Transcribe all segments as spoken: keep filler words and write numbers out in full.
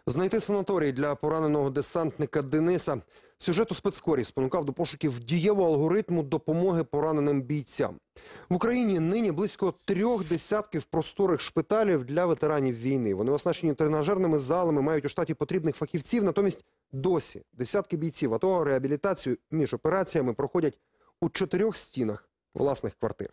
Знайти санаторій для пораненого десантника Дениса. Сюжет у спецкорі спонукав до пошуків дієвого алгоритму допомоги пораненим бійцям. В Україні нині близько трьох десятків просторих шпиталів для ветеранів війни. Вони оснащені тренажерними залами, мають у штаті потрібних фахівців. Натомість досі десятки бійців АТО реабілітацію між операціями проходять у чотирьох стінах власних квартир.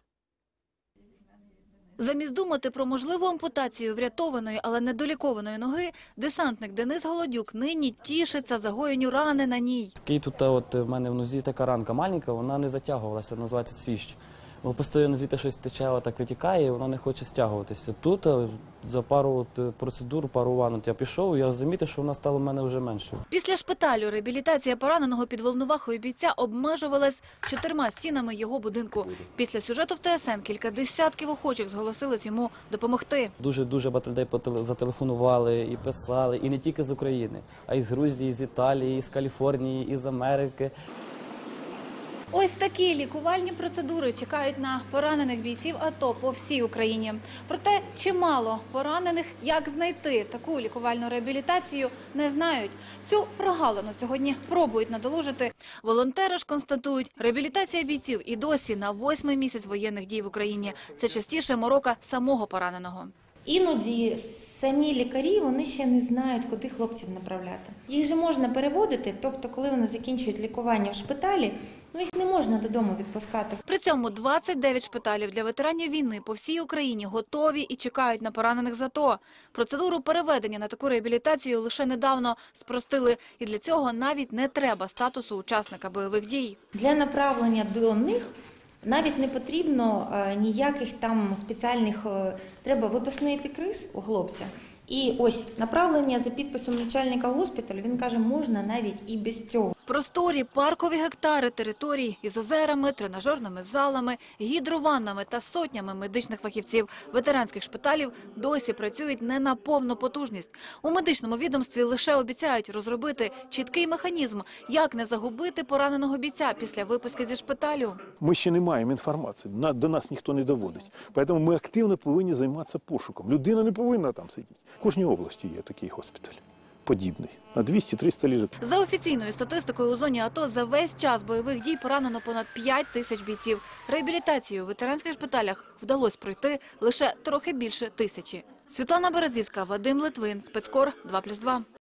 Замість думати про можливу ампутацію врятованої, але недолікованої ноги, десантник Денис Голодюк нині тішиться загоєнню рани на ній. Такий тут от в мене в нозі така ранка маленька, вона не затягувалася, називається свіщ. Бо постійно звідти щось тече, так витікає, і воно не хоче стягуватися. Тут за пару от процедур, пару ванн я пішов, і я замітив, що вона стала в мене вже меншою. Після шпиталю реабілітація пораненого під Волновахою бійця обмежувалась чотирма стінами його будинку. Після сюжету в ТСН кілька десятків охочих зголосились йому допомогти. Дуже-дуже багато людей зателефонували і писали, і не тільки з України, а й з Грузії, з Італії, з Каліфорнії, із Америки. Ось такі лікувальні процедури чекають на поранених бійців АТО по всій Україні. Проте чимало поранених, як знайти таку лікувальну реабілітацію, не знають. Цю прогалину сьогодні пробують надолужити. Волонтери ж констатують, реабілітація бійців і досі на восьмий місяць воєнних дій в Україні. Це частіше морока самого пораненого. Іноді самі лікарі, вони ще не знають, куди хлопців направляти. Їх же можна переводити, тобто коли вони закінчують лікування в шпиталі, ну їх не можна додому відпускати. При цьому двадцять дев'ять шпиталів для ветеранів війни по всій Україні готові і чекають на поранених з АТО. Процедуру переведення на таку реабілітацію лише недавно спростили. І для цього навіть не треба статусу учасника бойових дій. Для направлення до них навіть не потрібно ніяких там спеціальних, треба виписний епікриз у хлопця. І ось направлення за підписом начальника госпіталю, він каже, можна навіть і без цього. Просторі паркові гектари територій із озерами, тренажерними залами, гідрованнами та сотнями медичних фахівців ветеранських шпиталів досі працюють не на повну потужність. У медичному відомстві лише обіцяють розробити чіткий механізм, як не загубити пораненого бійця після виписки зі шпиталю. Ми ще не маємо інформації, до нас ніхто не доводить. Тому ми активно повинні займатися пошуком. Людина не повинна там сидіти. В кожній області є такий госпіталь. Подібний. На двісті-триста ліжок. За офіційною статистикою, у зоні АТО за весь час бойових дій поранено понад п'ять тисяч бійців. Реабілітацію у ветеранських шпиталях вдалося пройти лише трохи більше тисячі. Світлана Березівська, Вадим Литвин, спецкор два плюс два.